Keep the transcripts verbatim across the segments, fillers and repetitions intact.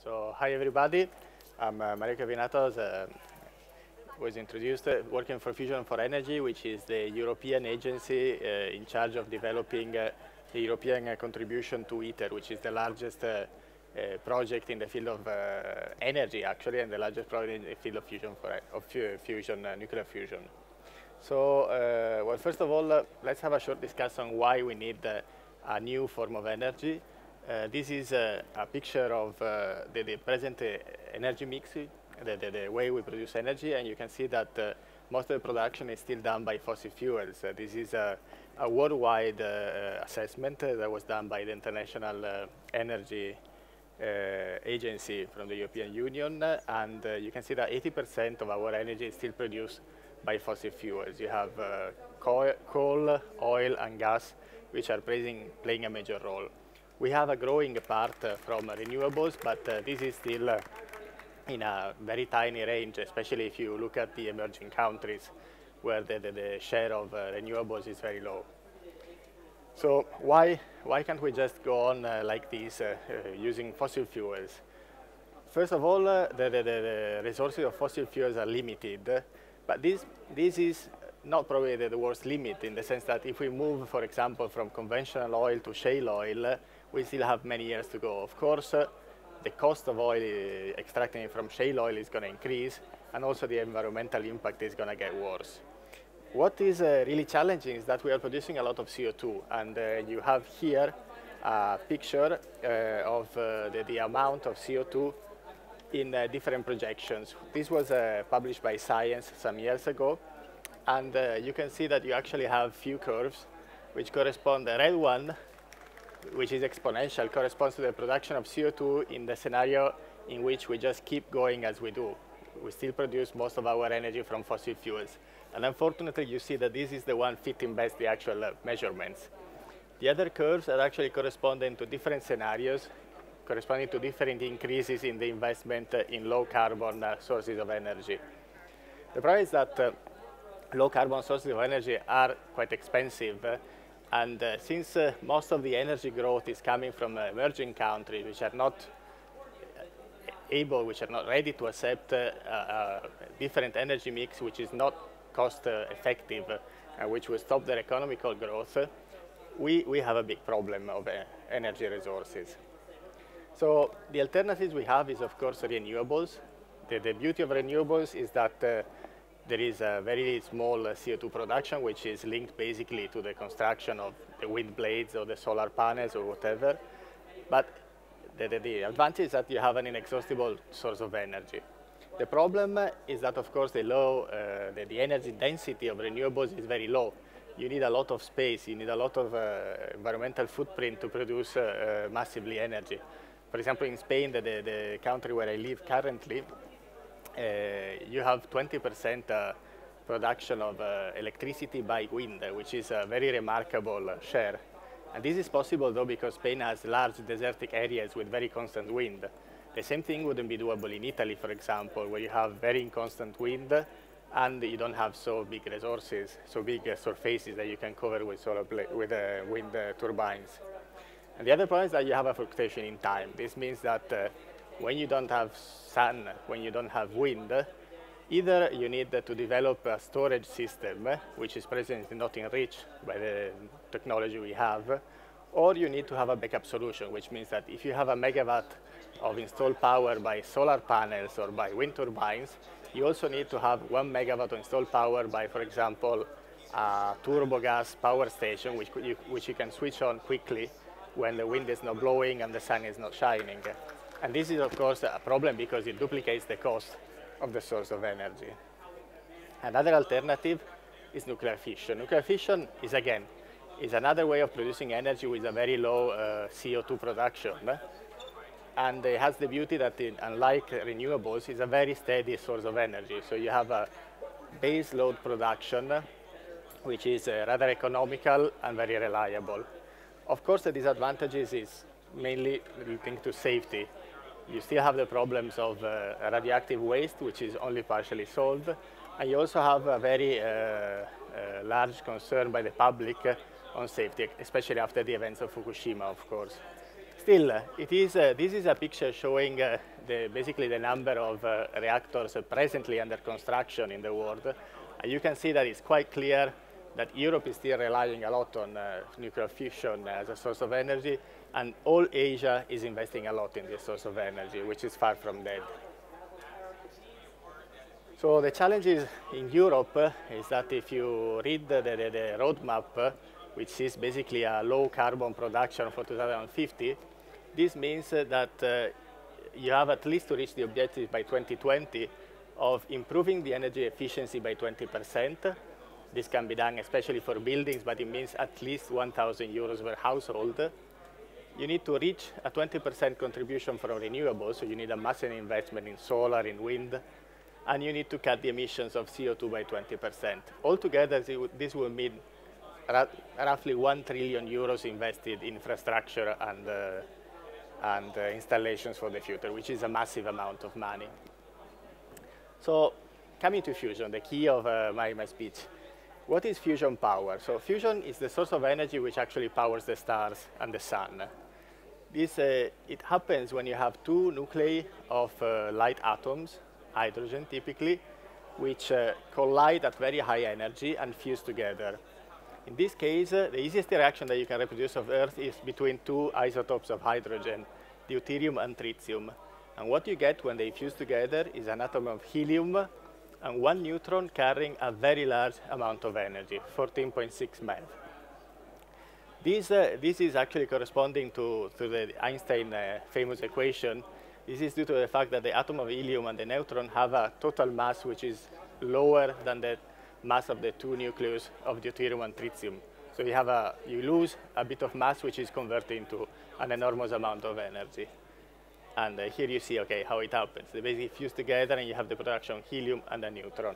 So, hi everybody. I'm uh, Mario Cavinatos. Uh, was introduced uh, working for Fusion for Energy, which is the European agency uh, in charge of developing uh, the European uh, contribution to ITER, which is the largest uh, uh, project in the field of uh, energy, actually, and the largest project in the field of fusion, for, of fusion, uh, nuclear fusion. So, uh, well, first of all, uh, let's have a short discussion on why we need uh, a new form of energy. Uh, this is uh, a picture of uh, the, the present uh, energy mix, the, the, the way we produce energy, and you can see that uh, most of the production is still done by fossil fuels. Uh, this is a, a worldwide uh, assessment uh, that was done by the International uh, Energy uh, Agency from the European Union, uh, and uh, you can see that eighty percent of our energy is still produced by fossil fuels. You have uh, coal, coal, oil, and gas, which are playing, playing a major role. We have a growing part uh, from uh, renewables, but uh, this is still uh, in a very tiny range, especially if you look at the emerging countries where the, the, the share of uh, renewables is very low. So why, why can't we just go on uh, like this, uh, uh, using fossil fuels? First of all, uh, the, the, the resources of fossil fuels are limited, but this, this is not probably the, the worst limit, in the sense that if we move, for example, from conventional oil to shale oil, we still have many years to go. Of course, uh, the cost of oil uh, extracting from shale oil is going to increase, and also the environmental impact is going to get worse. What is uh, really challenging is that we are producing a lot of C O two, and uh, you have here a picture uh, of uh, the, the amount of C O two in uh, different projections. This was uh, published by Science some years ago, and uh, you can see that you actually have few curves which correspond. The red one, which is exponential, corresponds to the production of C O two in the scenario in which we just keep going as we do. We still produce most of our energy from fossil fuels. And unfortunately, you see that this is the one fitting best the actual uh, measurements. The other curves are actually corresponding to different scenarios, corresponding to different increases in the investment uh, in low carbon uh, sources of energy. The problem is that uh, low carbon sources of energy are quite expensive. Uh, And uh, since uh, most of the energy growth is coming from uh, emerging countries, which are not able, which are not ready to accept uh, a, a different energy mix, which is not cost uh, effective, uh, which will stop their economical growth, uh, we, we have a big problem of uh, energy resources. So the alternatives we have is, of course, renewables. The, the beauty of renewables is that uh, there is a very small uh, C O two production, which is linked basically to the construction of the wind blades or the solar panels or whatever. But the, the, the advantage is that you have an inexhaustible source of energy. The problem uh, is that, of course, the, low, uh, the, the energy density of renewables is very low. You need a lot of space, you need a lot of uh, environmental footprint to produce uh, uh, massively energy. For example, in Spain, the, the, the country where I live currently, Uh, you have twenty percent uh, production of uh, electricity by wind, uh, which is a very remarkable uh, share. And this is possible, though, because Spain has large desertic areas with very constant wind. The same thing wouldn't be doable in Italy, for example, where you have very inconstant wind and you don't have so big resources, so big uh, surfaces that you can cover with, solar with uh, wind uh, turbines. And the other problem is that you have a fluctuation in time. This means that uh, when you don't have sun, when you don't have wind, either you need to develop a storage system, which is presently not enriched by the technology we have, or you need to have a backup solution, which means that if you have a megawatt of installed power by solar panels or by wind turbines, you also need to have one megawatt of installed power by, for example, a turbo gas power station, which you, which you can switch on quickly when the wind is not blowing and the sun is not shining. And this is, of course, a problem because it duplicates the cost of the source of energy. Another alternative is nuclear fission. Nuclear fission is, again, is another way of producing energy with a very low uh, C O two production. And it has the beauty that, it, unlike renewables, it's a very steady source of energy. So you have a base load production, which is uh, rather economical and very reliable. Of course, the disadvantages is mainly linked to safety. You still have the problems of uh, radioactive waste, which is only partially solved. And you also have a very uh, uh, large concern by the public uh, on safety, especially after the events of Fukushima, of course. Still, it is, uh, this is a picture showing uh, the, basically the number of uh, reactors uh, presently under construction in the world. Uh, you can see that it's quite clear that Europe is still relying a lot on uh, nuclear fusion as a source of energy, and all Asia is investing a lot in this source of energy, which is far from dead. So the challenge is in Europe uh, is that if you read the, the, the roadmap, uh, which is basically a low carbon production for two thousand fifty, this means uh, that uh, you have at least to reach the objective by twenty twenty of improving the energy efficiency by twenty percent. This can be done especially for buildings, but it means at least one thousand euros per household. You need to reach a twenty percent contribution from renewables, so you need a massive investment in solar, in wind, and you need to cut the emissions of C O two by twenty percent. Altogether, this will mean roughly one trillion euros invested in infrastructure and, uh, and uh, installations for the future, which is a massive amount of money. So coming to fusion, the key of uh, my, my speech. What is fusion power? So fusion is the source of energy which actually powers the stars and the sun. This, uh, it happens when you have two nuclei of uh, light atoms, hydrogen typically, which uh, collide at very high energy and fuse together. In this case, uh, the easiest reaction that you can reproduce of Earth is between two isotopes of hydrogen, deuterium and tritium. And what you get when they fuse together is an atom of helium and one neutron carrying a very large amount of energy, fourteen point six MeV. This, uh, this is actually corresponding to, to the Einstein uh, famous equation. This is due to the fact that the atom of helium and the neutron have a total mass which is lower than the mass of the two nucleus of deuterium and tritium. So you, have a, you lose a bit of mass which is converted into an enormous amount of energy. And uh, here you see, okay, how it happens. They basically fuse together and you have the production of helium and a neutron.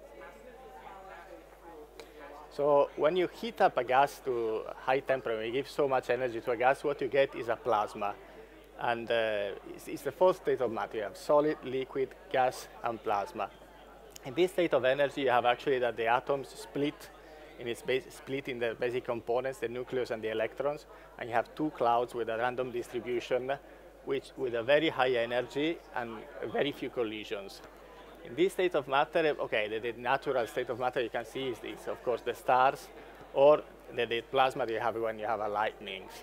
So when you heat up a gas to high temperature, when you give so much energy to a gas, what you get is a plasma. And uh, it's, it's the fourth state of matter. You have solid, liquid, gas, and plasma. In this state of energy, you have actually that the atoms split in its base, split in the basic components, the nucleus and the electrons, and you have two clouds with a random distribution, which with a very high energy and very few collisions. In this state of matter, okay, the, the natural state of matter you can see is this, of course, the stars, or the, the plasma that you have when you have a lightnings.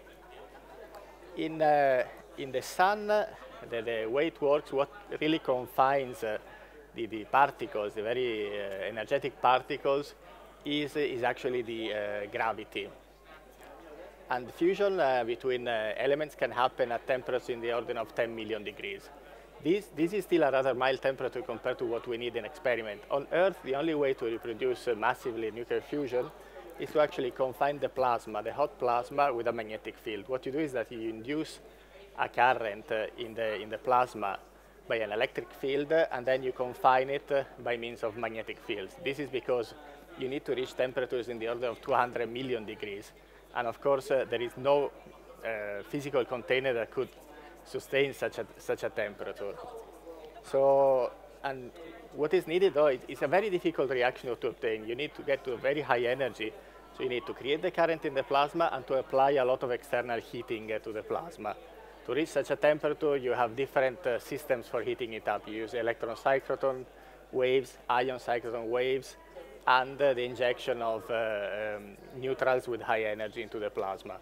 In, uh, in the sun, the, the way it works, what really confines uh, the, the particles, the very uh, energetic particles, is, is actually the uh, gravity. And fusion uh, between uh, elements can happen at temperatures in the order of ten million degrees. This, this is still a rather mild temperature compared to what we need in experiment. On Earth, the only way to reproduce uh, massively nuclear fusion is to actually confine the plasma, the hot plasma, with a magnetic field. What you do is that you induce a current uh, in, the, in the plasma by an electric field, uh, and then you confine it uh, by means of magnetic fields. This is because you need to reach temperatures in the order of two hundred million degrees. And of course, uh, there is no uh, physical container that could sustain such a, such a temperature. So, and what is needed, though, it, it's a very difficult reaction to obtain. You need to get to a very high energy. So you need to create the current in the plasma and to apply a lot of external heating uh, to the plasma. To reach such a temperature, you have different uh, systems for heating it up. You use electron cyclotron waves, ion cyclotron waves, and uh, the injection of uh, um, neutrals with high energy into the plasma.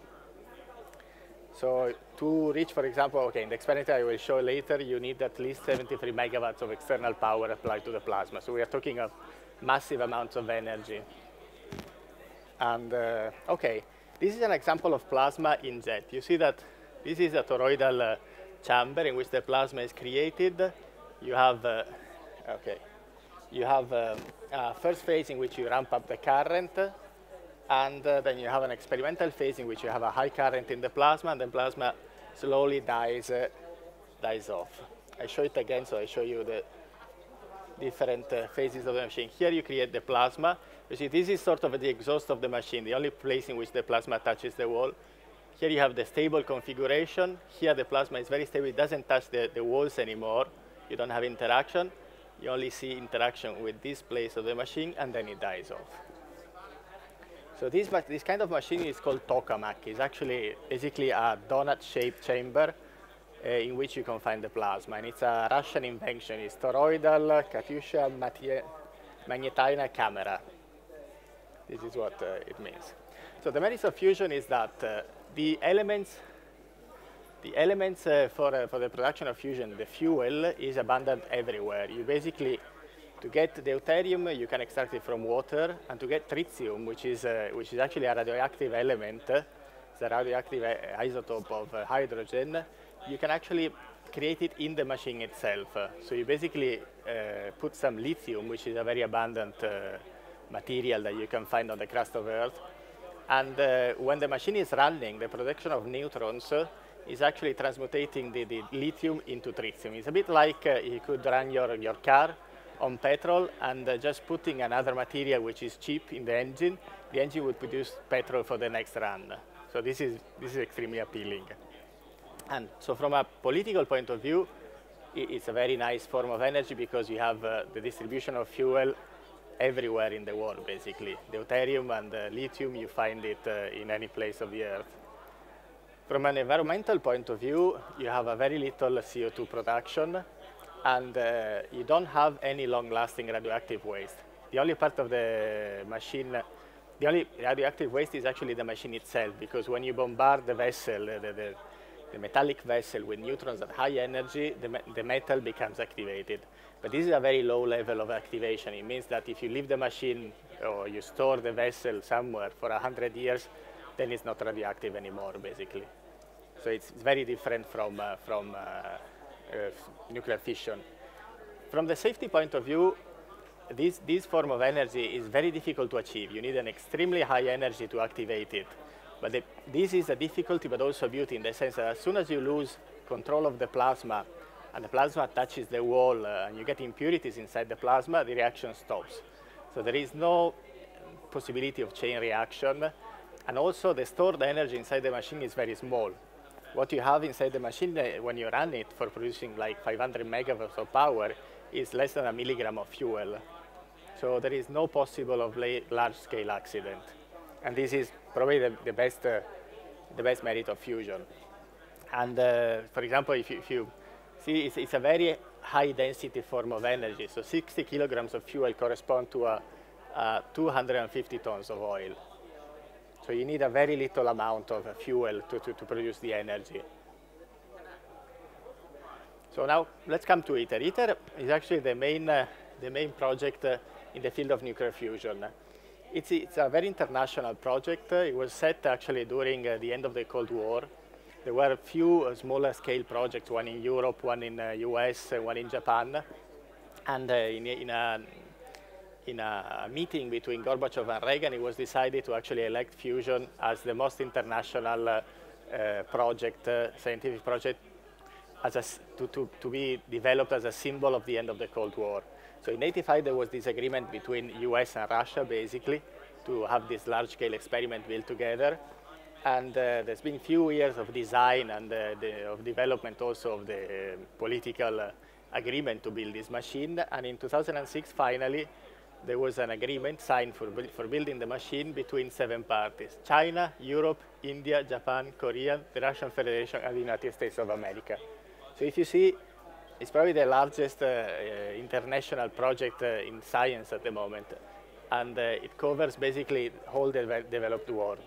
So to reach, for example, okay, in the experiment I will show later, you need at least seventy-three megawatts of external power applied to the plasma. So we are talking of massive amounts of energy. And uh, okay, this is an example of plasma in jet. You see that this is a toroidal uh, chamber in which the plasma is created. You have, uh, okay, you have um, a first phase in which you ramp up the current, and uh, then you have an experimental phase in which you have a high current in the plasma, and then plasma slowly dies, uh, dies off. I show it again, so I show you the different uh, phases of the machine. Here you create the plasma. You see, this is sort of the exhaust of the machine, the only place in which the plasma touches the wall. Here you have the stable configuration. Here the plasma is very stable. It doesn't touch the, the walls anymore. You don't have interaction. You only see interaction with this place of the machine, and then it dies off. So this, this kind of machine is called tokamak. It's actually basically a donut-shaped chamber uh, in which you can find the plasma. And it's a Russian invention. It's toroidal Katyusha Magnetina camera. This is what uh, it means. So the merits of fusion is that uh, the elements, the elements uh, for, uh, for the production of fusion, the fuel is abundant everywhere. You basically, to get deuterium, you can extract it from water, and to get tritium, which is, uh, which is actually a radioactive element, uh, it's a radioactive uh, isotope of uh, hydrogen, you can actually create it in the machine itself. Uh, so you basically uh, put some lithium, which is a very abundant uh, material that you can find on the crust of Earth. And uh, when the machine is running, the production of neutrons uh, is actually transmutating the, the lithium into tritium. It's a bit like uh, you could run your, your car on petrol and uh, just putting another material which is cheap in the engine, the engine would produce petrol for the next run. So this is, this is extremely appealing. And so from a political point of view, it's a very nice form of energy because you have uh, the distribution of fuel everywhere in the world, basically. Deuterium and uh, lithium, you find it uh, in any place of the Earth. From an environmental point of view, you have a very little C O two production, and uh, you don't have any long-lasting radioactive waste. The only part of the machine, the only radioactive waste is actually the machine itself, because when you bombard the vessel, the, the, the metallic vessel with neutrons at high energy, the, me the metal becomes activated. But this is a very low level of activation. It means that if you leave the machine or you store the vessel somewhere for one hundred years, then it's not radioactive anymore, basically. So it's very different from, uh, from uh, uh, nuclear fission. From the safety point of view, this, this form of energy is very difficult to achieve. You need an extremely high energy to activate it. But the, this is a difficulty, but also a beauty in the sense that as soon as you lose control of the plasma, and the plasma touches the wall, uh, and you get impurities inside the plasma, the reaction stops. So there is no possibility of chain reaction, and also the stored energy inside the machine is very small. What you have inside the machine uh, when you run it for producing like five hundred megawatts of power is less than a milligram of fuel. So there is no possible of large-scale accident. And this is probably the, the, best, uh, the best merit of fusion. And uh, for example, if you, if you see, it's, it's a very high density form of energy. So sixty kilograms of fuel correspond to a, a two hundred fifty tons of oil. So you need a very little amount of fuel to, to, to produce the energy. So now let's come to ITER. ITER is actually the main, uh, the main project uh, in the field of nuclear fusion. It's, it's a very international project. It was set actually during uh, the end of the Cold War. There were a few uh, smaller scale projects, one in Europe, one in the uh, U S, uh, one in Japan. And uh, in, in, a, in a meeting between Gorbachev and Reagan, it was decided to actually elect fusion as the most international uh, uh, project, uh, scientific project, as a, to, to, to be developed as a symbol of the end of the Cold War. So in eighty-five, there was this agreement between U S and Russia, basically, to have this large-scale experiment built together. And uh, there's been few years of design and uh, the, of development also of the uh, political uh, agreement to build this machine. And in two thousand six, finally, there was an agreement signed for, for building the machine between seven parties: China, Europe, India, Japan, Korea, the Russian Federation, and the United States of America. So if you see, it's probably the largest uh, uh, international project uh, in science at the moment. And uh, it covers basically the whole de developed world.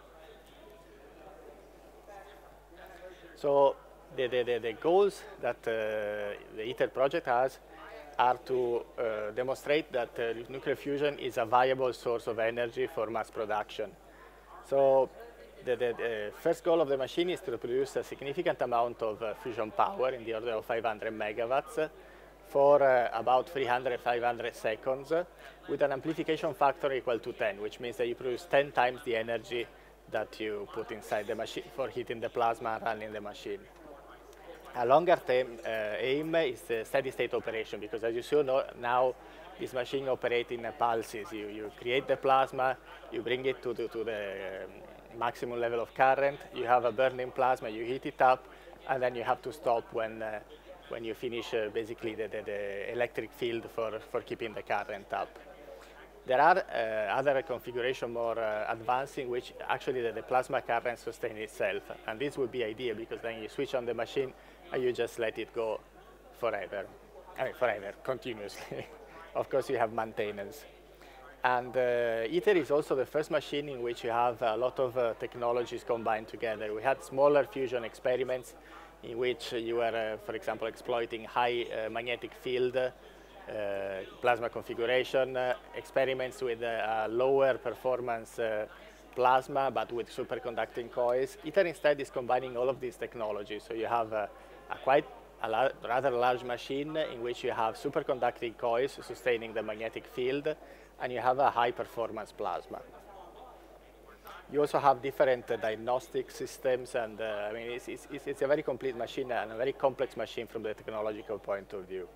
So the, the, the, the goals that uh, the ITER project has are to uh, demonstrate that uh, nuclear fusion is a viable source of energy for mass production. So the, the, the first goal of the machine is to produce a significant amount of uh, fusion power in the order of five hundred megawatts for uh, about three hundred to five hundred seconds uh, with an amplification factor equal to ten, which means that you produce ten times the energy that you put inside the machine for heating the plasma and running the machine. A longer term uh, aim is the steady state operation, because as you saw no, now this machine operates in uh, pulses. You, you create the plasma, you bring it to the, to the um, maximum level of current, you have a burning plasma, you heat it up, and then you have to stop when, uh, when you finish uh, basically the, the, the electric field for, for keeping the current up. There are uh, other configuration more uh, advanced in which actually the, the plasma current sustains itself. And this would be ideal because then you switch on the machine and you just let it go forever. I mean, forever, continuously. Of course, you have maintenance. And uh, ITER is also the first machine in which you have a lot of uh, technologies combined together. We had smaller fusion experiments in which you were, uh, for example, exploiting high uh, magnetic field uh, plasma configuration, uh, experiments with uh, lower performance uh, plasma, but with superconducting coils. ITER instead is combining all of these technologies. So you have uh, a quite a la rather large machine in which you have superconducting coils sustaining the magnetic field, and you have a high performance plasma. You also have different uh, diagnostic systems, and uh, I mean, it's, it's, it's a very complete machine and a very complex machine from the technological point of view.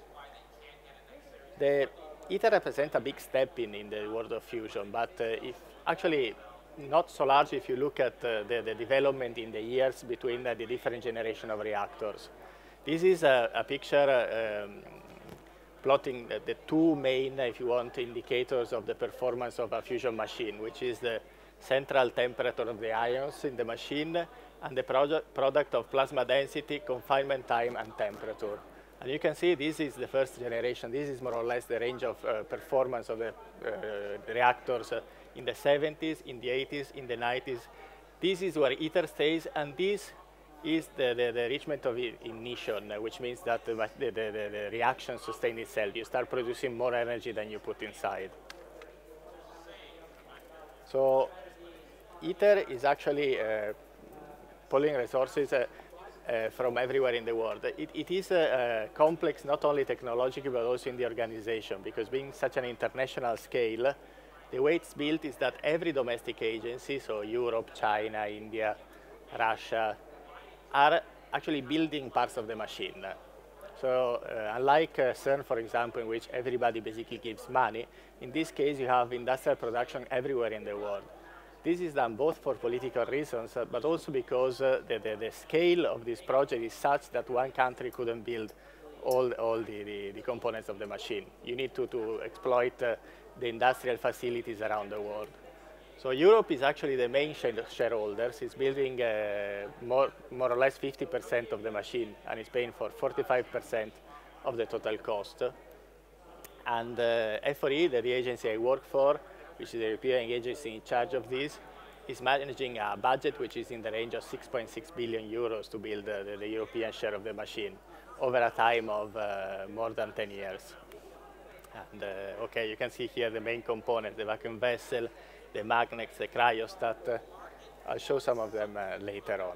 The ITER represents a big step in, in the world of fusion, but uh, if actually not so large if you look at uh, the, the development in the years between uh, the different generation of reactors. This is a, a picture uh, um, plotting the, the two main, if you want, indicators of the performance of a fusion machine, which is the central temperature of the ions in the machine and the product of plasma density, confinement time, and temperature. And you can see this is the first generation. This is more or less the range of uh, performance of the uh, reactors uh, in the seventies, in the eighties, in the nineties. This is where ITER stays, and this is the, the, the enrichment of ignition, uh, which means that the, the, the, the reaction sustains itself. You start producing more energy than you put inside. So ITER is actually uh, pulling resources uh, uh, from everywhere in the world. It, it is uh, uh, complex, not only technologically, but also in the organization, because being such an international scale, the way it's built is that every domestic agency, so Europe, China, India, Russia, are actually building parts of the machine. So uh, unlike uh, CERN, for example, in which everybody basically gives money, in this case you have industrial production everywhere in the world. This is done both for political reasons, uh, but also because uh, the, the, the scale of this project is such that one country couldn't build all, all the, the, the components of the machine. You need to, to exploit uh, the industrial facilities around the world. So Europe is actually the main shareholder. It's building uh, more, more or less fifty percent of the machine, and it's paying for forty-five percent of the total cost. And uh, F four E, the, the agency I work for, which is the European agency in charge of this, is managing a budget which is in the range of six point six billion euros to build uh, the, the European share of the machine over a time of uh, more than ten years. And uh, okay, you can see here the main components, the vacuum vessel, the magnets, the cryostat. Uh, I'll show some of them uh, later on.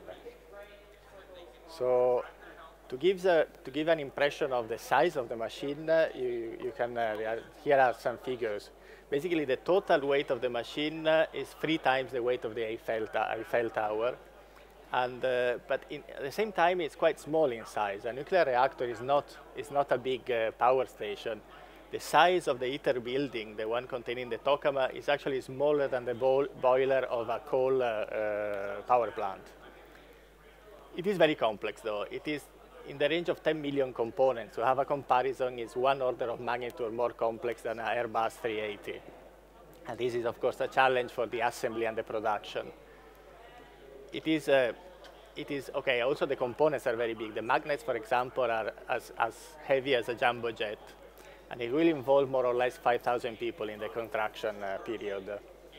So to give, the, to give an impression of the size of the machine, uh, you, you can, uh, here are some figures. Basically, the total weight of the machine uh, is three times the weight of the Eiffel, Eiffel Tower. And, uh, but in, at the same time, it's quite small in size. A nuclear reactor is not, is not a big uh, power station. The size of the ITER building, the one containing the tokamak, is actually smaller than the bo boiler of a coal uh, uh, power plant. It is very complex, though. It is in the range of ten million components. To have a comparison, it's one order of magnitude more complex than an Airbus three eighty. And this is, of course, a challenge for the assembly and the production. It is, uh, it is okay, also the components are very big. The magnets, for example, are as, as heavy as a jumbo jet. And it will involve more or less five thousand people in the construction uh, period.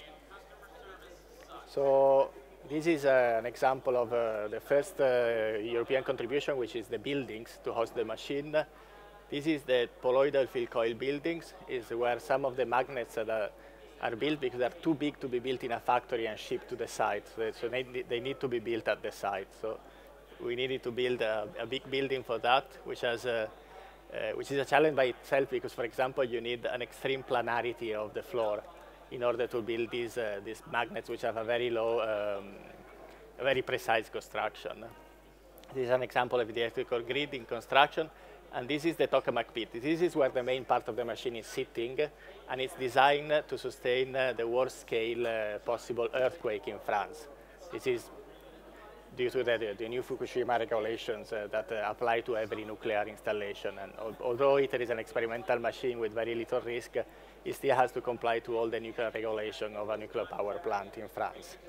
So this is uh, an example of uh, the first uh, European contribution, which is the buildings to host the machine. This is the colloidal field coil buildings, is where some of the magnets that are, are built because they're too big to be built in a factory and shipped to the site. So, so they, they need to be built at the site. So we needed to build a, a big building for that, which has a Uh, which is a challenge by itself because, for example, you need an extreme planarity of the floor in order to build these, uh, these magnets which have a very low, um, a very precise construction. This is an example of the electrical grid in construction, and this is the tokamak pit. This is where the main part of the machine is sitting, and it's designed to sustain uh, the worst scale uh, possible earthquake in France. This is due to the, the new Fukushima regulations uh, that uh, apply to every nuclear installation. And al although ITER is an experimental machine with very little risk, it still has to comply to all the nuclear regulation of a nuclear power plant in France.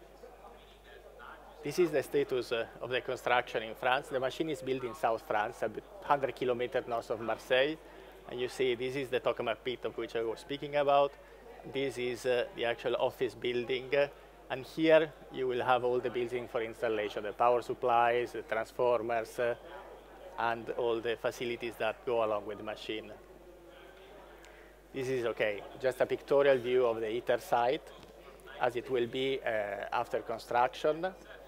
This is the status uh, of the construction in France. The machine is built in South France, about one hundred kilometers north of Marseille. And you see, this is the tokamak pit of which I was speaking about. This is uh, the actual office building. Uh, and here you will have all the building for installation, the power supplies, the transformers, uh, and all the facilities that go along with the machine. This is, okay, just a pictorial view of the ITER site, as it will be uh, after construction.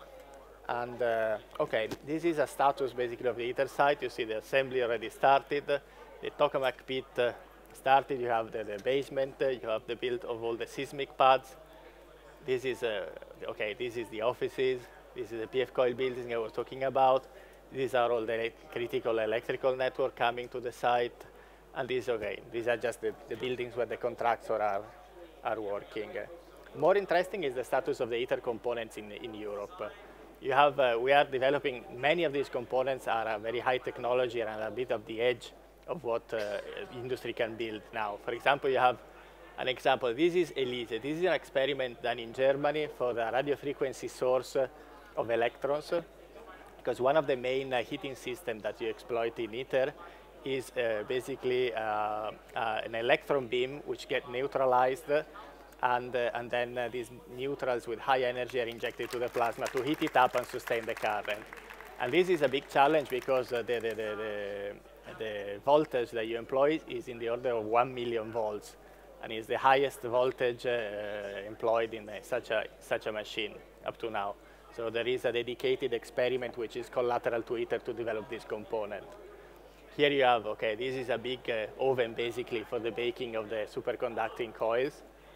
And, uh, okay, this is a status basically of the ITER site. You see the assembly already started. The tokamak pit uh, started. You have the, the basement. Uh, you have the build of all the seismic pads. This is, uh, okay, this is the offices. This is the P F coil building I was talking about. These are all the critical electrical network coming to the site. And these, okay, these are just the, the buildings where the contractors are, are working. More interesting is the status of the ITER components in, in Europe. You have, uh, we are developing, many of these components are a very high technology and a bit of the edge of what uh, industry can build now. For example, you have an example. This is ELISE. This is an experiment done in Germany for the radio frequency source of electrons, because one of the main uh, heating systems that you exploit in ITER is uh, basically uh, uh, an electron beam which get neutralized, and, uh, and then uh, these neutrals with high energy are injected to the plasma to heat it up and sustain the current. And this is a big challenge because uh, the, the, the, the, the voltage that you employ is in the order of one million volts, and is the highest voltage uh, employed in uh, such, a, such a machine up to now. So there is a dedicated experiment which is collateral to ITER to develop this component. Here you have, okay, this is a big uh, oven basically for the baking of the superconducting coils.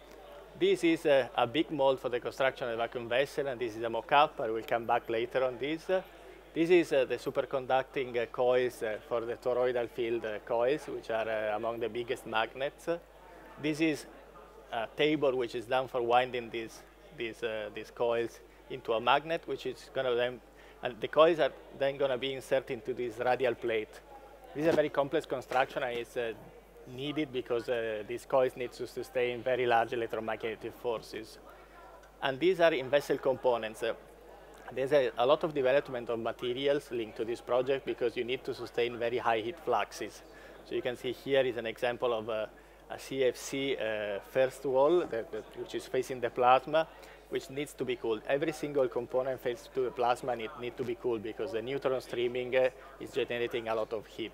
This is uh, a big mold for the construction of the vacuum vessel, and this is a mock-up. I will come back later on this. Uh, this is uh, the superconducting uh, coils uh, for the toroidal field uh, coils, which are uh, among the biggest magnets. This is a table which is done for winding these, these, uh, these coils into a magnet, which is going to then, and the coils are then going to be inserted into this radial plate. This is a very complex construction, and it's uh, needed because uh, these coils need to sustain very large electromagnetic forces. And these are in vessel components. Uh, there's a, a lot of development of materials linked to this project because you need to sustain very high heat fluxes. So you can see here is an example of a, a C F C uh, first wall, that, that, which is facing the plasma, which needs to be cooled. Every single component faced to the plasma need, need to be cooled because the neutron streaming uh, is generating a lot of heat.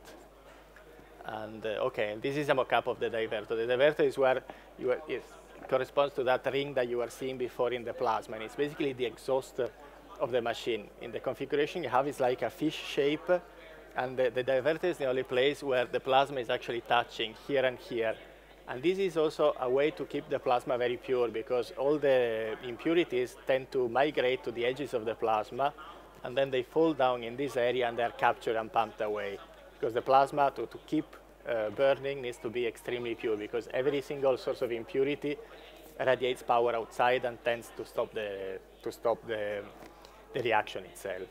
And uh, okay, this is a mock-up of the divertor. The divertor is where you are, it corresponds to that ring that you were seeing before in the plasma, and it's basically the exhaust of the machine. In the configuration you have is like a fish shape, and the, the divertor is the only place where the plasma is actually touching here and here. And this is also a way to keep the plasma very pure, because all the impurities tend to migrate to the edges of the plasma, and then they fall down in this area and they're captured and pumped away. Because the plasma, to, to keep uh, burning, needs to be extremely pure, because every single source of impurity radiates power outside and tends to stop the, to stop the, the reaction itself.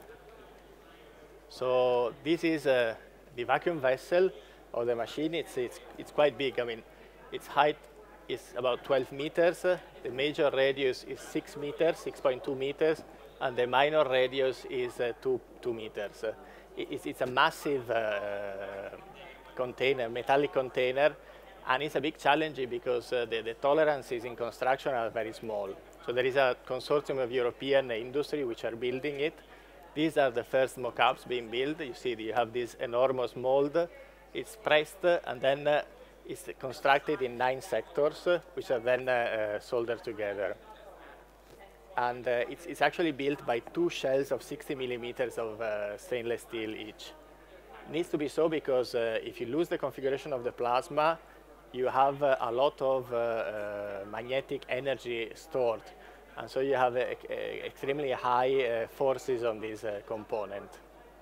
So this is uh, the vacuum vessel of the machine. It's, it's, it's quite big. I mean, its height is about twelve meters. Uh, the major radius is six meters, six point two meters, and the minor radius is uh, two, two meters. Uh, it's, it's a massive uh, container, metallic container, and it's a big challenge because uh, the, the tolerances in construction are very small. So there is a consortium of European industry which are building it. These are the first mock-ups being built. You see, you have this enormous mold. It's pressed, and then uh, it's constructed in nine sectors, uh, which are then uh, uh, soldered together. And uh, it's, it's actually built by two shells of sixty millimeters of uh, stainless steel each. It needs to be so because uh, if you lose the configuration of the plasma, you have uh, a lot of uh, uh, magnetic energy stored. And so you have uh, uh, extremely high uh, forces on this uh, component.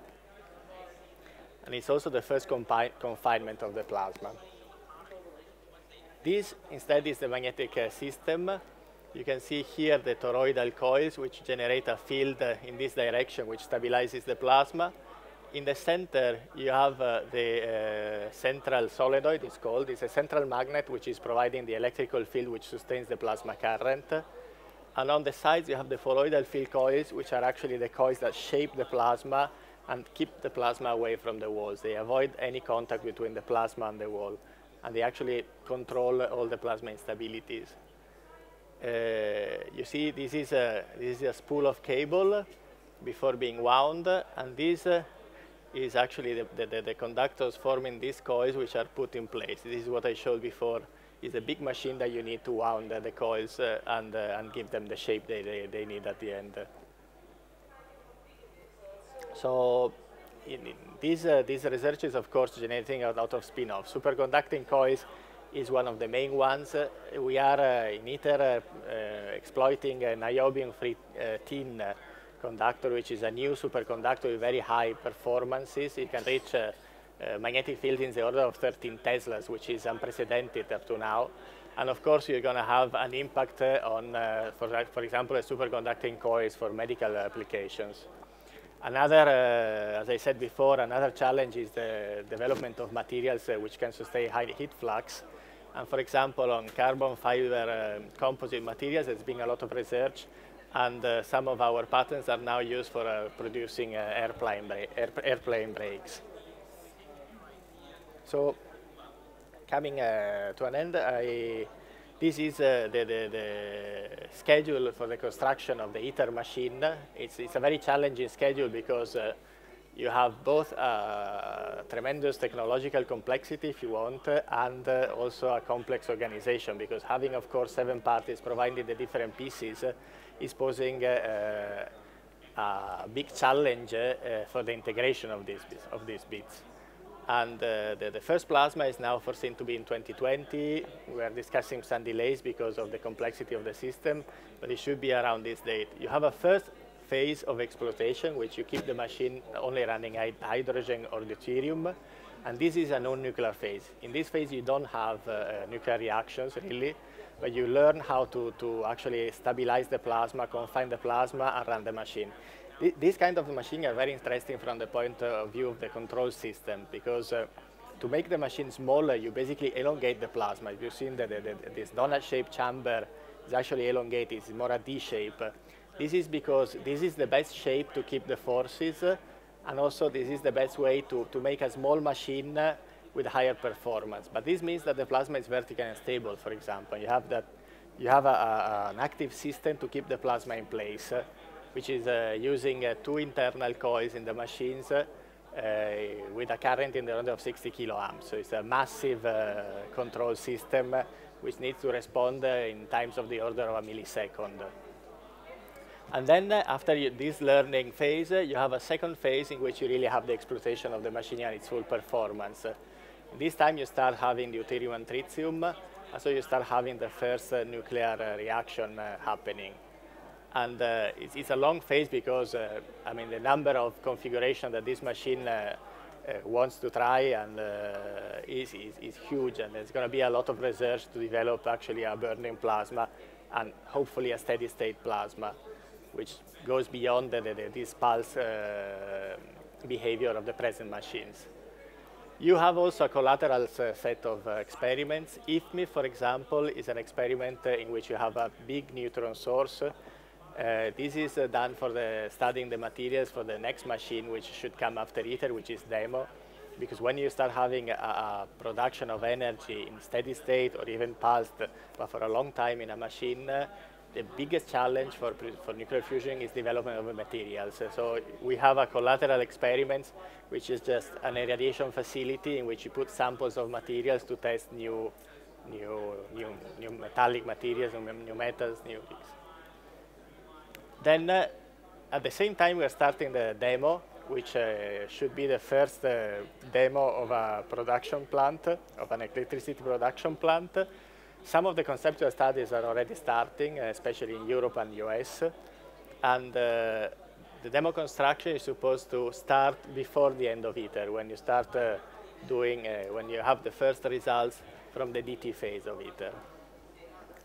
And it's also the first confinement of the plasma. This, instead, is the magnetic uh, system. You can see here the toroidal coils, which generate a field uh, in this direction, which stabilizes the plasma. In the center, you have uh, the uh, central solenoid, it's called. It's a central magnet, which is providing the electrical field, which sustains the plasma current. And on the sides, you have the pholloidal field coils, which are actually the coils that shape the plasma and keep the plasma away from the walls. They avoid any contact between the plasma and the wall. And they actually control all the plasma instabilities. Uh, you see, this is, a, this is a spool of cable before being wound, and this uh, is actually the, the, the, the conductors forming these coils, which are put in place. This is what I showed before. It's a big machine that you need to wound uh, the coils uh, and, uh, and give them the shape they, they, they need at the end. So in, in these, uh, these research is, of course, generating out, out of spin-off. Superconducting coils is one of the main ones. Uh, we are uh, in ITER uh, uh, exploiting a niobium-free uh, tin uh, conductor, which is a new superconductor with very high performances. It can reach uh, uh, magnetic field in the order of thirteen teslas, which is unprecedented up to now. And of course, you're going to have an impact uh, on, uh, for, for example, a superconducting coils for medical applications. Another, uh, as I said before, another challenge is the development of materials uh, which can sustain high heat flux. And for example, on carbon fiber uh, composite materials, there's been a lot of research, and uh, some of our patents are now used for uh, producing uh, airplane, bra air airplane brakes. So, coming uh, to an end, I, this is uh, the, the, the schedule for the construction of the ITER machine. It's, it's a very challenging schedule because uh, you have both a tremendous technological complexity, if you want, uh, and uh, also a complex organization, because having, of course, seven parties providing the different pieces uh, is posing uh, uh, a big challenge uh, for the integration of these, of these bits. And uh, the, the first plasma is now foreseen to be in twenty twenty. We are discussing some delays because of the complexity of the system, but it should be around this date. You have a first phase of exploitation, which you keep the machine only running hydrogen or deuterium, and this is a non-nuclear phase. In this phase, you don't have uh, nuclear reactions, really, but you learn how to, to actually stabilize the plasma, confine the plasma, and run the machine. These kind of machines are very interesting from the point of view of the control system, because uh, to make the machine smaller, you basically elongate the plasma. You've seen that the, the, this donut-shaped chamber is actually elongated, it's more a D shape. This is because this is the best shape to keep the forces, uh, and also this is the best way to, to make a small machine uh, with higher performance. But this means that the plasma is vertically unstable, for example. You have, that, you have a, a, an active system to keep the plasma in place, uh, which is uh, using uh, two internal coils in the machines uh, uh, with a current in the order of sixty kiloamps. So it's a massive uh, control system uh, which needs to respond uh, in times of the order of a millisecond. And then uh, after you, this learning phase, uh, you have a second phase in which you really have the exploitation of the machine and its full performance. Uh, this time you start having deuterium and tritium, uh, so you start having the first uh, nuclear uh, reaction uh, happening. And uh, it's, it's a long phase because, uh, I mean, the number of configurations that this machine uh, uh, wants to try and uh, is, is, is huge, and there's going to be a lot of research to develop actually a burning plasma and hopefully a steady state plasma, which goes beyond the, the, the, this pulse uh, behavior of the present machines. You have also a collateral uh, set of uh, experiments. I F M I, for example, is an experiment uh, in which you have a big neutron source. Uh, this is uh, done for the studying the materials for the next machine, which should come after ITER, which is DEMO. Because when you start having a, a production of energy in steady state or even pulsed, but for a long time in a machine, uh, the biggest challenge for, for nuclear fusion is development of materials. So we have a collateral experiment, which is just an irradiation facility in which you put samples of materials to test new, new, new, new metallic materials, new metals, new things. Then, uh, at the same time, we are starting the demo, which uh, should be the first uh, demo of a production plant, of an electricity production plant. Some of the conceptual studies are already starting, uh, especially in Europe and U S. And uh, the demo construction is supposed to start before the end of ITER, when you start uh, doing, uh, when you have the first results from the D T phase of ITER.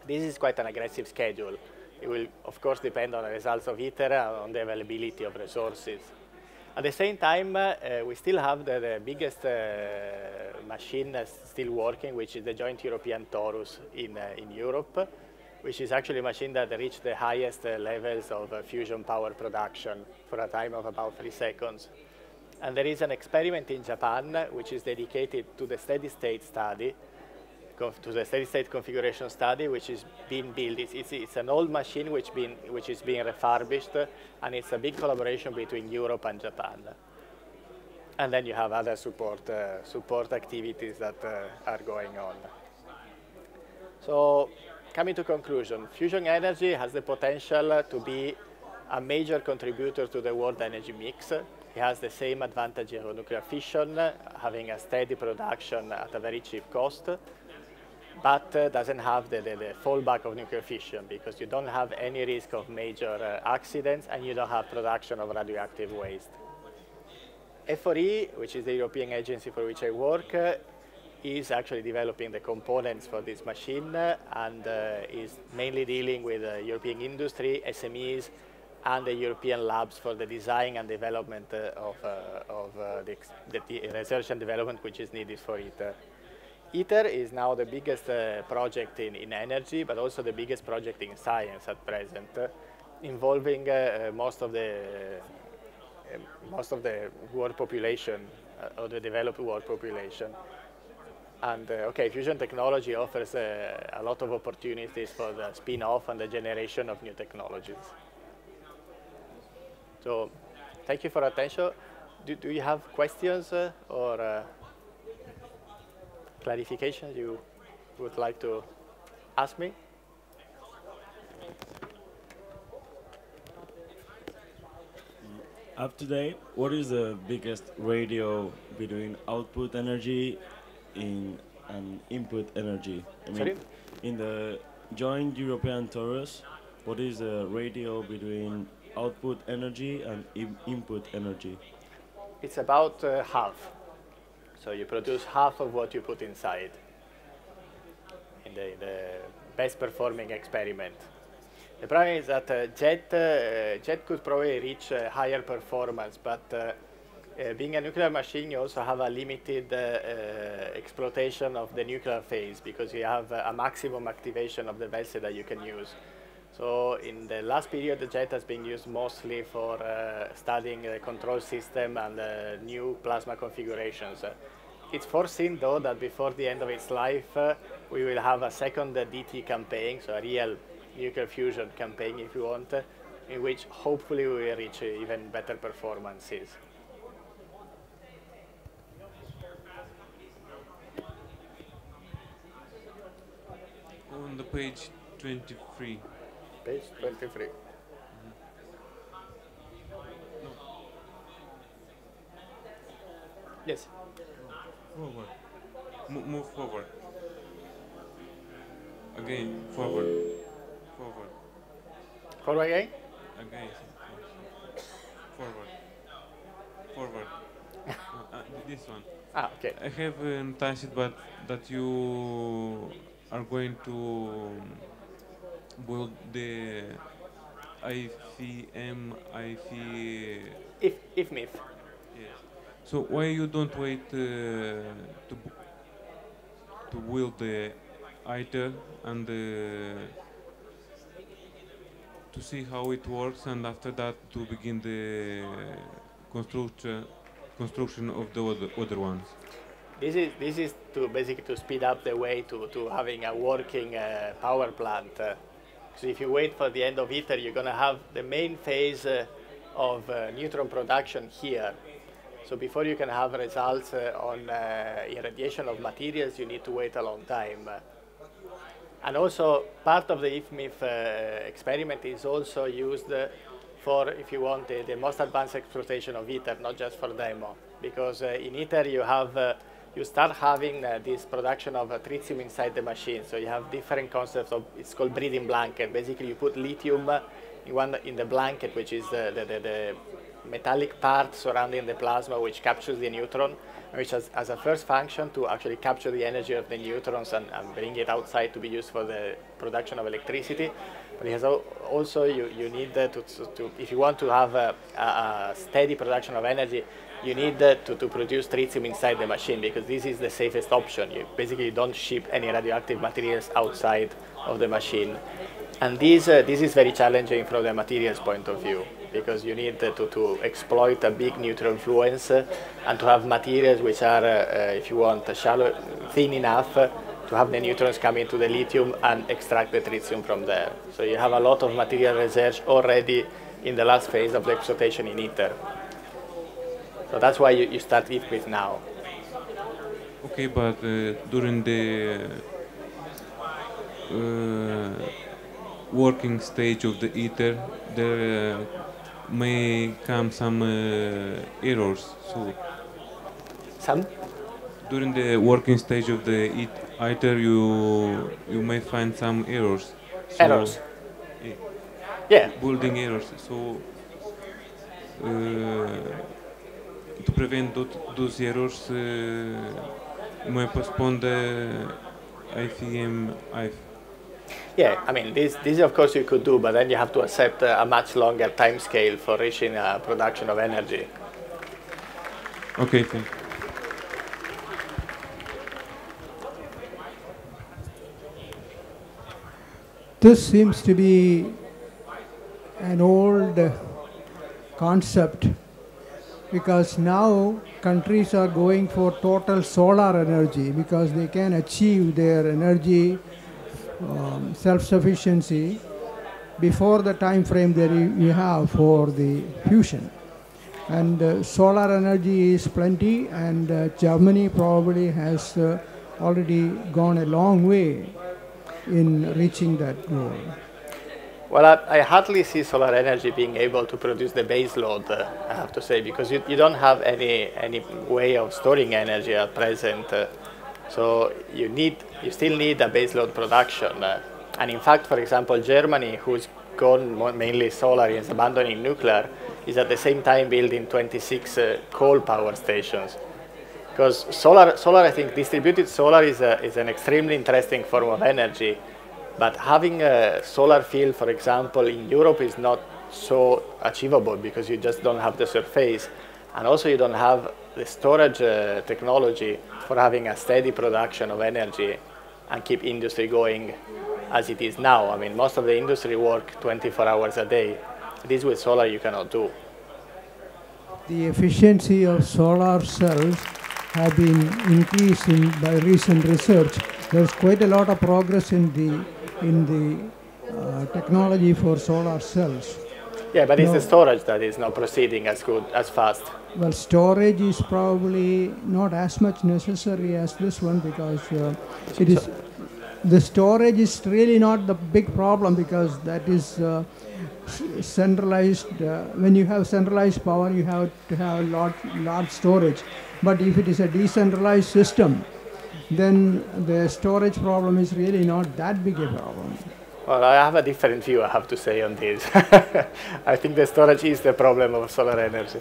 This is quite an aggressive schedule. It will, of course, depend on the results of ITER and on the availability of resources. At the same time, uh, we still have the, the biggest uh, machine that's still working, which is the Joint European Torus in, uh, in Europe, which is actually a machine that reached the highest uh, levels of uh, fusion power production for a time of about three seconds. And there is an experiment in Japan, which is dedicated to the steady state study, to the steady state configuration study, which is being built. It's, it's, it's an old machine which, been, which is being refurbished, and it's a big collaboration between Europe and Japan. And then you have other support, uh, support activities that uh, are going on. So, coming to conclusion, fusion energy has the potential to be a major contributor to the world energy mix. It has the same advantages of nuclear fission, having a steady production at a very cheap cost, but uh, doesn't have the, the, the fallback of nuclear fission, because you don't have any risk of major uh, accidents and you don't have production of radioactive waste. E four E, which is the European agency for which I work, uh, is actually developing the components for this machine uh, and uh, is mainly dealing with uh, European industry, S M Es, and the European labs for the design and development uh, of, uh, of uh, the, the research and development which is needed for ITER. ITER is now the biggest uh, project in, in energy, but also the biggest project in science at present, uh, involving uh, uh, most of the uh, most of the world population, uh, or the developed world population. And uh, okay, fusion technology offers uh, a lot of opportunities for the spin-off and the generation of new technologies. So, thank you for attention. Do, do you have questions uh, or uh, clarifications you would like to ask me? Up to date, what is the biggest ratio between output energy in and input energy? I mean, Sorry? in the joint European Torus, what is the ratio between output energy and in input energy? It's about uh, half. So you produce half of what you put inside in the, the best performing experiment. The problem is that uh, jet, uh, jet could probably reach uh, higher performance, but uh, uh, being a nuclear machine, you also have a limited uh, uh, exploitation of the nuclear phase, because you have uh, a maximum activation of the vessel that you can use. So in the last period, the jet has been used mostly for uh, studying the control system and uh, new plasma configurations. Uh, it's foreseen, though, that before the end of its life, uh, we will have a second uh, D T campaign, so a real nuclear fusion campaign, if you want, uh, in which hopefully we will reach uh, even better performances. On the page twenty-three. Page twenty-three. Mm-hmm. No. Yes. Forward. Mo move forward. Again, forward. Forward. Forward again? Again. Forward. Forward. uh, uh, this one. Ah, okay. I have uh, noticed but that you are going to build the I F M, I F I... If, if M I F. Yes. So why you don't wait uh, to to build the ITER and uh, to see how it works, and after that to begin the construction construction of the other, other ones? This is, this is to basically to speed up the way to, to having a working uh, power plant. Uh, so if you wait for the end of ITER, you're going to have the main phase uh, of uh, neutron production here. So before you can have results uh, on uh, irradiation of materials, you need to wait a long time. And also, part of the I F M I F uh, experiment is also used uh, for, if you want, the, the most advanced exploitation of ITER, not just for demo. Because uh, in ITER you have, uh, you start having uh, this production of uh, tritium inside the machine. So you have different concepts of, it's called breathing blanket. Basically you put lithium in, one, in the blanket, which is the, the, the, the metallic part surrounding the plasma which captures the neutron, which has, has a first function to actually capture the energy of the neutrons and, and bring it outside to be used for the production of electricity. But it has al also, you, you need uh, to, to, to, if you want to have a, a, a steady production of energy, you need uh, to, to produce tritium inside the machine, because this is the safest option. You basically don't ship any radioactive materials outside of the machine. And this, uh, this is very challenging from the materials point of view, because you need uh, to, to exploit a big neutron fluence uh, and to have materials which are, uh, uh, if you want, uh, shallow, thin enough uh, to have the neutrons come into the lithium and extract the tritium from there. So you have a lot of material research already in the last phase of the exploitation in ITER. So that's why you, you start it with now. Okay, but uh, during the uh, working stage of the ITER, there uh, may come some uh, errors. So Some? during the working stage of the ITER, you you may find some errors. So Errors? Yeah. Yeah. Building errors. So uh, to prevent those errors, uh, you may postpone the I F E M I F. Yeah, I mean, this, this of course you could do, but then you have to accept uh, a much longer time scale for reaching a production of energy. Okay, thank you. This seems to be an old concept, because now countries are going for total solar energy because they can achieve their energy um, self-sufficiency before the time frame that you, you have for the fusion. And uh, solar energy is plenty, and uh, Germany probably has uh, already gone a long way in reaching that goal. Well, I, I hardly see solar energy being able to produce the base load, uh, I have to say, because you, you don't have any, any way of storing energy at present. Uh, so you, need, you still need a base load production. Uh, and in fact, for example, Germany, who's gone mainly solar and is abandoning nuclear, is at the same time building twenty-six uh, coal power stations. Because solar, solar, I think distributed solar is, a, is an extremely interesting form of energy, but having a solar field, for example, in Europe is not so achievable because you just don't have the surface, and also you don't have the storage uh, technology for having a steady production of energy and keep industry going as it is now. I mean, most of the industry work twenty-four hours a day. This with solar you cannot do. The efficiency of solar cells have been increased in, by recent research. There's quite a lot of progress in the in the uh, technology for solar cells. Yeah, but it's no, the storage that is not proceeding as good, as fast. Well, storage is probably not as much necessary as this one, because uh, it is the storage is really not the big problem, because that is uh, centralized. Uh, when you have centralized power, you have to have large, large storage. But if it is a decentralized system, then the storage problem is really not that big a problem. Well, I have a different view, I have to say, on this. I think the storage is the problem of solar energy.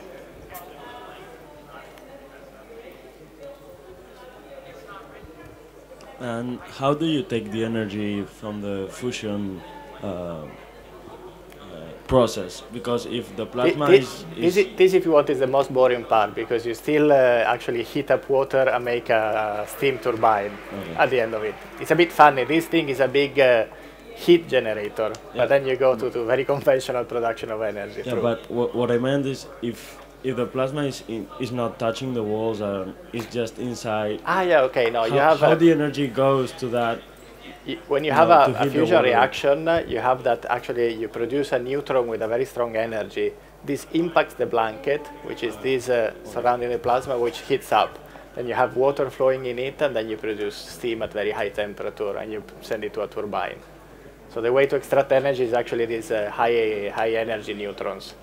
And how do you take the energy from the fusion uh, uh, process? Because if the plasma this, is, this, is this, if you want, is the most boring part, because you still uh, actually heat up water and make a steam turbine okay. at the end of it. It's a bit funny. This thing is a big uh, heat generator, yeah. But then you go to, to very conventional production of energy. Yeah, but what, what I meant is if if the plasma is in, is not touching the walls and is just inside. Ah, yeah, okay. No, how, you have how a, the energy goes to that. When you, you have know, a, a fusion reaction, uh, you have that actually you produce a neutron with a very strong energy. This impacts the blanket, which is this uh, surrounding the plasma, which heats up. Then you have water flowing in it, and then you produce steam at very high temperature, and you send it to a turbine. So the way to extract energy is actually these uh, high, high energy neutrons.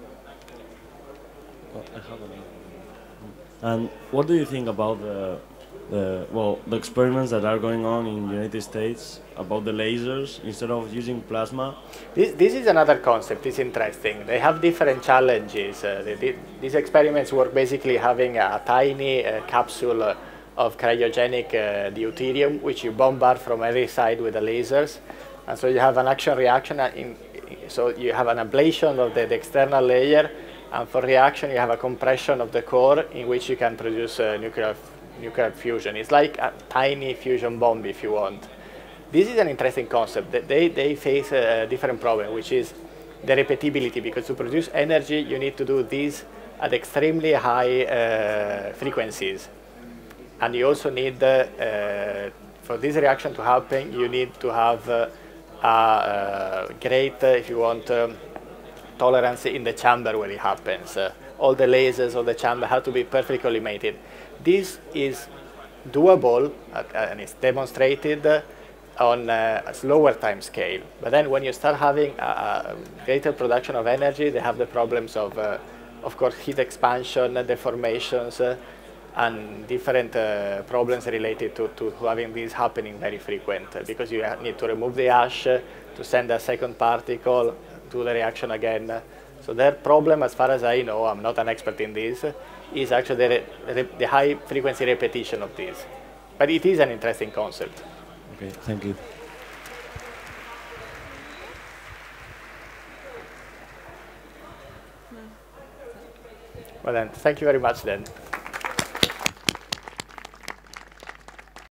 And what do you think about the the well the experiments that are going on in the United States about the lasers instead of using plasma. This, this is another concept. It's interesting. They have different challenges. Uh, they, they, these experiments work basically having a tiny uh, capsule uh, of cryogenic uh, deuterium, which you bombard from every side with the lasers, and so you have an action-reaction. In, so you have an ablation of the, the external layer, and for reaction you have a compression of the core in which you can produce uh, nuclear nuclear fusion. It's like a tiny fusion bomb, if you want. This is an interesting concept. They, they face a different problem, which is the repeatability, because to produce energy, you need to do this at extremely high uh, frequencies. And you also need, uh, uh, for this reaction to happen, you need to have uh, a, a great, uh, if you want, um, tolerance in the chamber where it happens. Uh, all the lasers of the chamber have to be perfectly collimated. This is doable, uh, and it's demonstrated uh, on uh, a slower time scale. But then when you start having a, a greater production of energy, they have the problems of, uh, of course, heat expansion, uh, deformations, uh, and different uh, problems related to, to having this happening very frequent, uh, because you need to remove the ash, uh, to send a second particle, do the reaction again. So their problem, as far as I know, I'm not an expert in this, is actually the, the, the high frequency repetition of this. But it is an interesting concept. Okay, thank you. Well then, thank you very much then.